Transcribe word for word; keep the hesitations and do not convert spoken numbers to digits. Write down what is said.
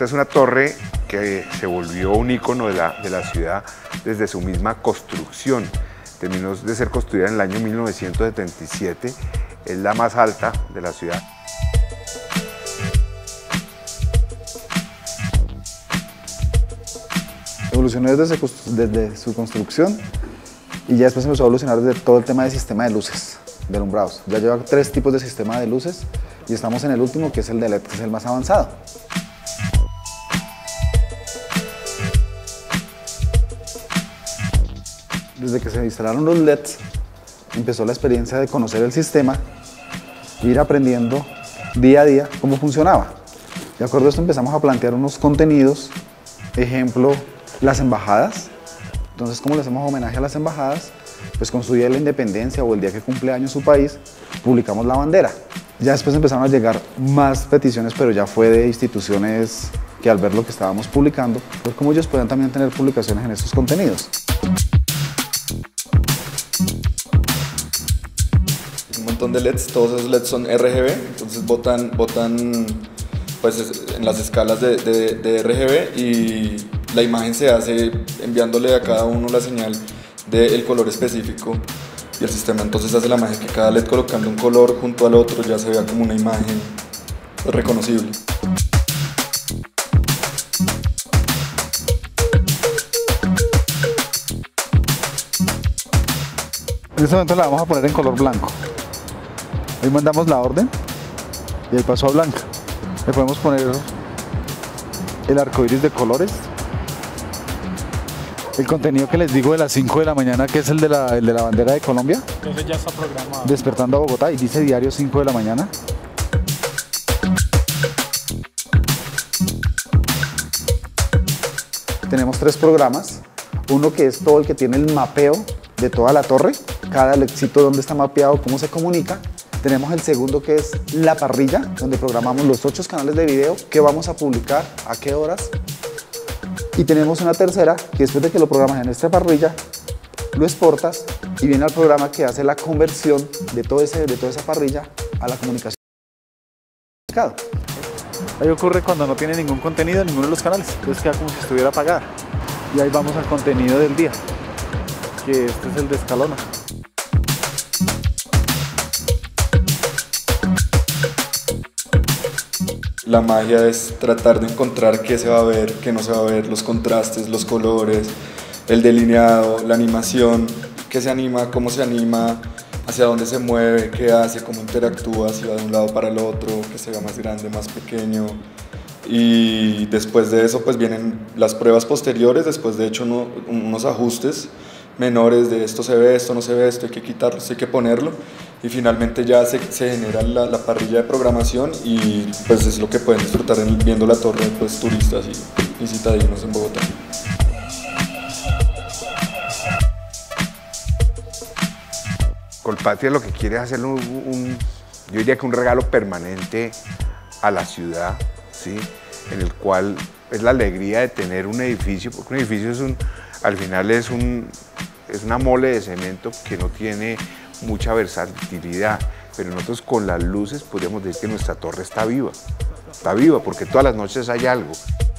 Esta es una torre que se volvió un ícono de la, de la ciudad desde su misma construcción. Terminó de ser construida en el año mil novecientos setenta y siete, es la más alta de la ciudad. Evolucionó desde su, desde su construcción y ya después empezó a evolucionar desde todo el tema del sistema de luces, de alumbrados. Ya lleva tres tipos de sistema de luces y estamos en el último, que es el de L E D, que es el más avanzado. Desde que se instalaron los L E Ds, empezó la experiencia de conocer el sistema, ir aprendiendo día a día cómo funcionaba. De acuerdo a esto empezamos a plantear unos contenidos, ejemplo, las embajadas. Entonces, ¿cómo le hacemos homenaje a las embajadas? Pues con su día de la independencia o el día que cumple años su país, publicamos la bandera. Ya después empezaron a llegar más peticiones, pero ya fue de instituciones que al ver lo que estábamos publicando, pues como ellos puedan también tener publicaciones en estos contenidos. Un montón de L E Ds, todos esos L E Ds son R G B, entonces botan, botan pues, en las escalas de, de, de R G B y la imagen se hace enviándole a cada uno la señal del color específico y el sistema entonces hace la magia que cada L E D colocando un color junto al otro ya se vea como una imagen reconocible. En este momento la vamos a poner en color blanco. Ahí mandamos la orden y ahí pasó a blanca. Le podemos poner el arco iris de colores. El contenido que les digo de las cinco de la mañana, que es el de la, el de la bandera de Colombia. Entonces ya está programado. Despertando a Bogotá y dice diario cinco de la mañana. Tenemos tres programas. Uno que es todo el que tiene el mapeo de toda la torre. Cada lecito donde está mapeado, cómo se comunica. Tenemos el segundo que es la parrilla, donde programamos los ocho canales de video que vamos a publicar, a qué horas. Y tenemos una tercera que después de que lo programas en esta parrilla, lo exportas y viene al programa que hace la conversión de, todo ese, de toda esa parrilla a la comunicación. Ahí ocurre cuando no tiene ningún contenido en ninguno de los canales, entonces queda como si estuviera apagada. Y ahí vamos al contenido del día, que este es el de Escalona. La magia es tratar de encontrar qué se va a ver, qué no se va a ver, los contrastes, los colores, el delineado, la animación, qué se anima, cómo se anima, hacia dónde se mueve, qué hace, cómo interactúa, si va de un lado para el otro, que se vea más grande, más pequeño. Y después de eso pues vienen las pruebas posteriores, después de hecho uno, unos ajustes menores de esto se ve, esto no se ve, esto hay que quitarlo, esto hay que ponerlo y finalmente ya se, se genera la, la parrilla de programación y pues es lo que pueden disfrutar en, viendo la torre pues turistas y, y citadinos en Bogotá. Colpatria lo que quiere es hacer un, un, yo diría que un regalo permanente a la ciudad, ¿sí? En el cual es la alegría de tener un edificio, porque un edificio es un, al final es, un, es una mole de cemento que no tiene mucha versatilidad, pero nosotros con las luces podríamos decir que nuestra torre está viva, está viva porque todas las noches hay algo.